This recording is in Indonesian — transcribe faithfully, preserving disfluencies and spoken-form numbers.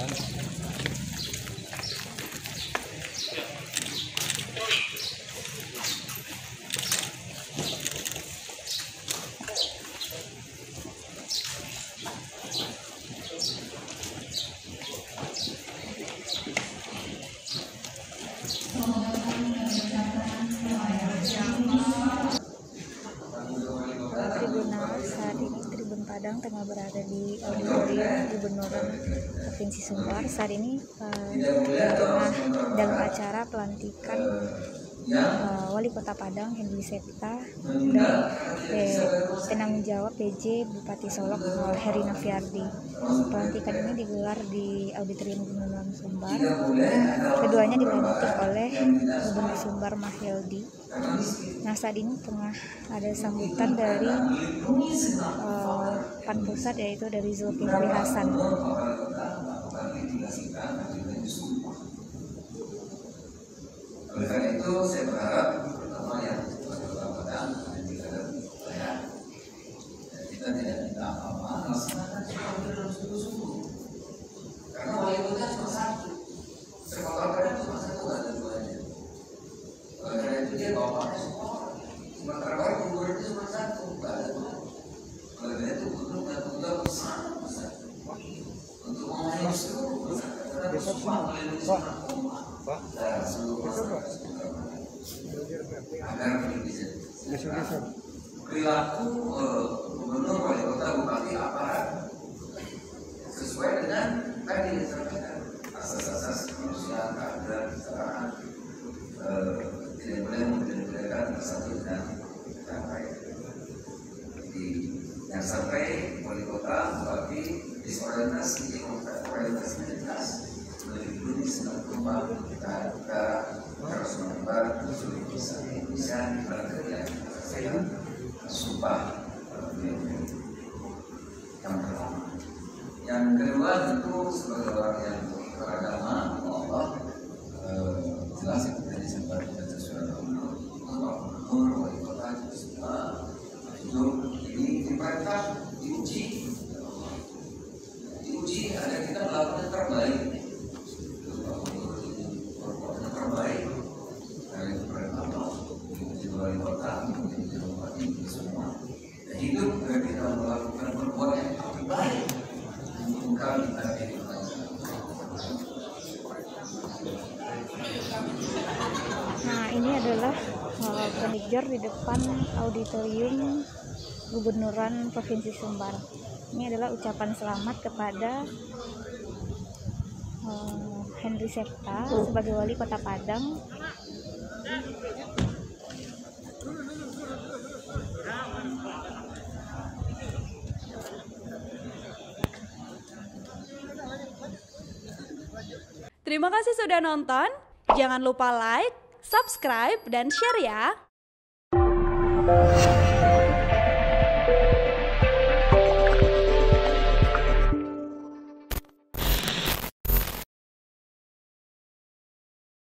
Tribunal saat ini Tribun Padang tengah berada di auditorium Gubernuran Provinsi Sumbar. Saat ini uh, tengah dalam acara pelantikan uh, Wali Kota Padang Henry Septa dan eh, penanggung jawab P J Bupati Solok uh, Heri Nafiardi. Pelantikan ini digelar di auditorium Gubernuran Sumbar. Keduanya dilantik oleh Gubernur Sumbar Mahyildi. Nah, saat ini tengah ada sambutan dari uh, Pan Pusat, yaitu dari Zulkifli Hasan. Oleh karena itu saya berharap pertama yang Kota Padang dan juga saya kita tidak minta apa-apa, laksanakan sesuatu dalam sungguh-sungguh. Karena wali kota cuma satu, Kota Padang cuma satu, ada duanya. Oleh karena itu dia bawa semua. Sementara baru gubernur itu cuma satu, nggak ada dua. Oleh karena itu gubernur dan tunggal bersama besar untuk memenuhi seluruh masyarakat. Karena bersumpah melindungi seluruh umat dan seluruh masyarakat agar bisa perilaku gubernur, wali kota, bupati, aparat sesuai dengan tadi yang disampaikan asas-asas kemanusiaan, keadilan, kesetaraan, tidak boleh membedakan satu dan yang lain. Jadi yang sampai wali kota, bupati disorientasi, orientasinya jelas, melindungi segala rumah kita kita harus menyebar seluruh bisa bisa berkerja saya sumpah yang pertama. Yang kedua tentu sebagai orang yang beragama Allah jelas itu tadi sempat kita sudah gubernur, wali kota itu semua itu ini diperintah diuji diuji agar kita melakukan yang terbaik yang terbaik dari perintah di wali kota di bupati itu semua dan hidup agar kita melakukan perbuatan yang terbaik untuk kami tadi. Nah, ini adalah uh, furniture di depan auditorium Gubernuran Provinsi Sumbar. Ini adalah ucapan selamat kepada uh, Henry Septa sebagai Wali Kota Padang. Terima kasih sudah nonton. Jangan lupa like, subscribe, dan share ya.